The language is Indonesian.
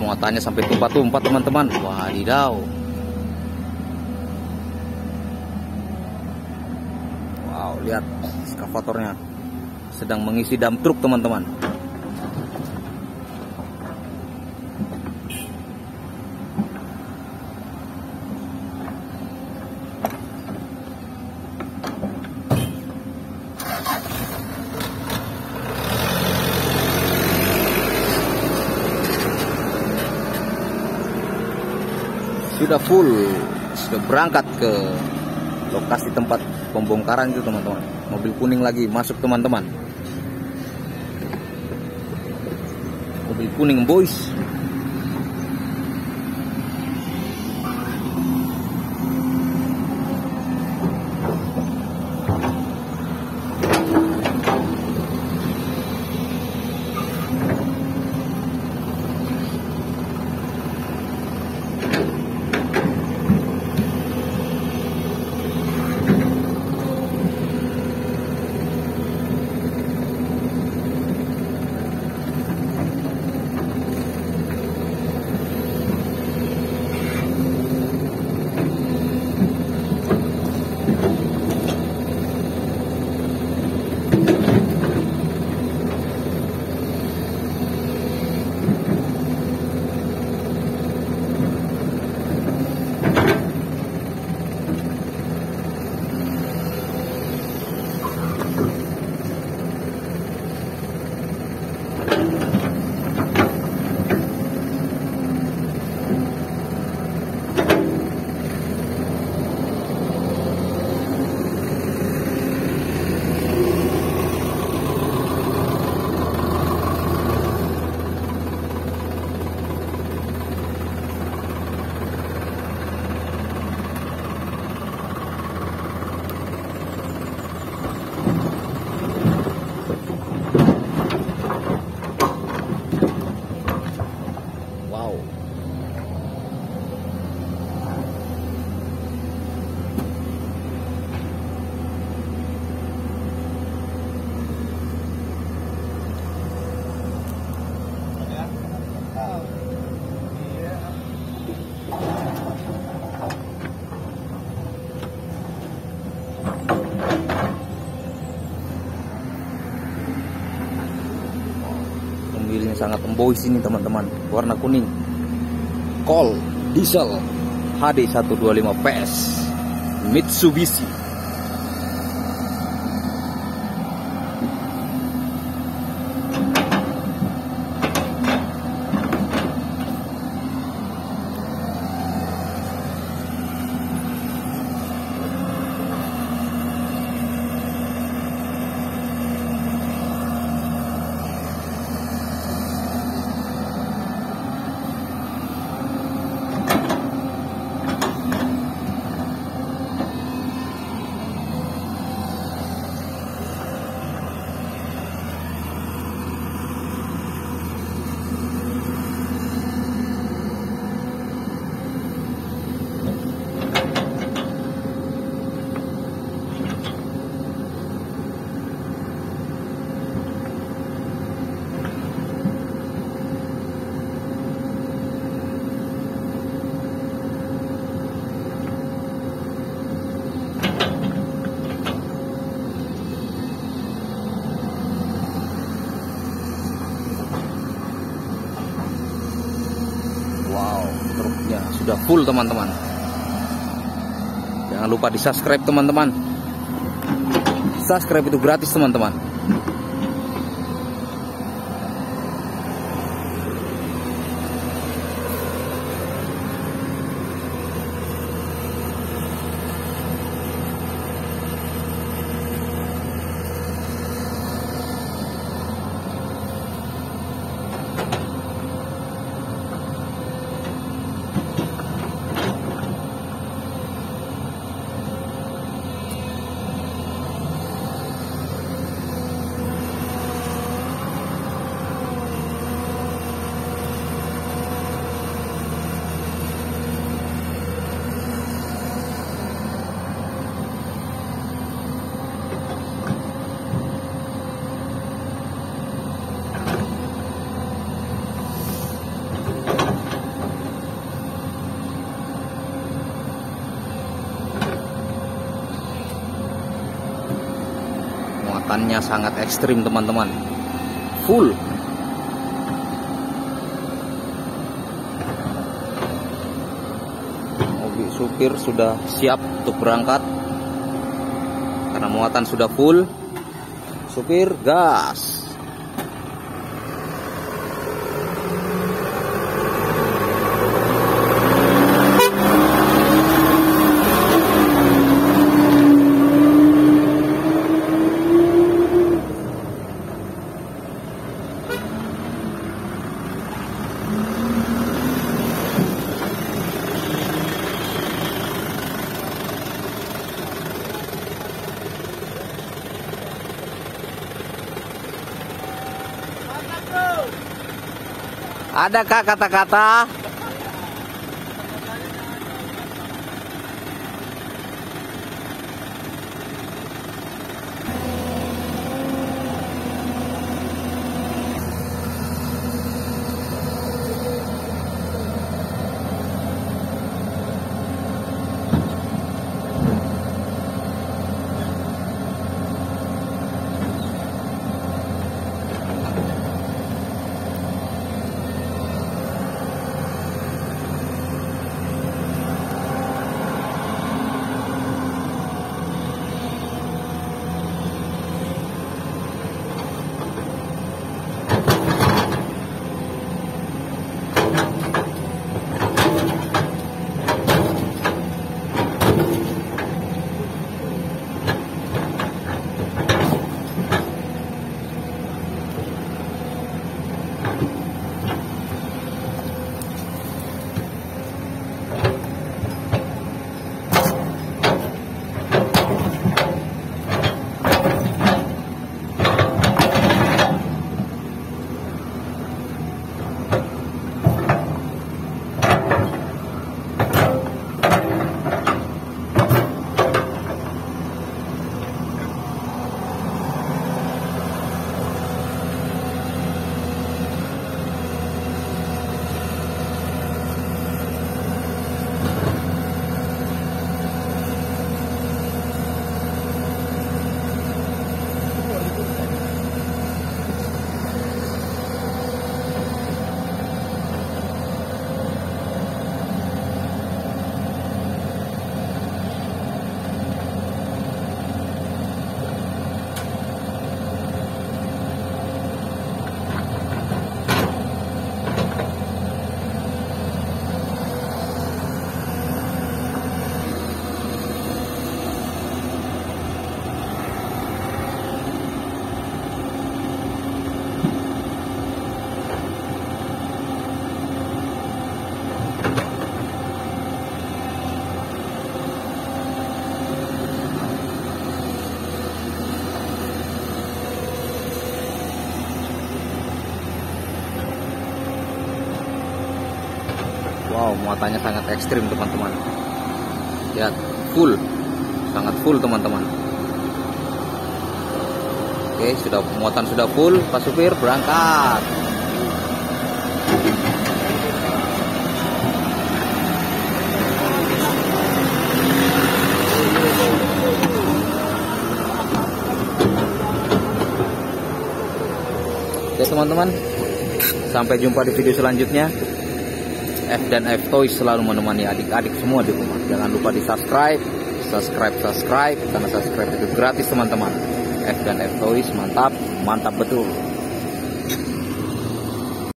muatannya sampai tumpah-tumpah teman-teman. Wadidaw. Wow, lihat ekskavatornya sedang mengisi dump truk teman-teman. Sudah full, sudah berangkat ke lokasi tempat pembongkaran itu teman-teman. Mobil kuning lagi masuk teman-teman. Mobil kuning boys. Mobilnya sangat embois ini teman-teman, warna kuning, Colt diesel HD 125 PS Mitsubishi. Truknya sudah full teman-teman. Jangan lupa di subscribe teman-teman. Subscribe itu gratis teman-teman. muatannya sangat ekstrim teman-teman, full. Mobil supir sudah siap untuk berangkat karena muatan sudah full. Supir gas. Adakah kata-kata? Wow, muatannya sangat ekstrim teman-teman. Lihat, full, sangat full teman-teman. Oke, muatan sudah full, Pak supir berangkat. Oke teman-teman, sampai jumpa di video selanjutnya. F dan F Toys selalu menemani adik-adik semua di rumah. Jangan lupa di subscribe, karena subscribe itu gratis teman-teman. F dan F Toys mantap, mantap betul.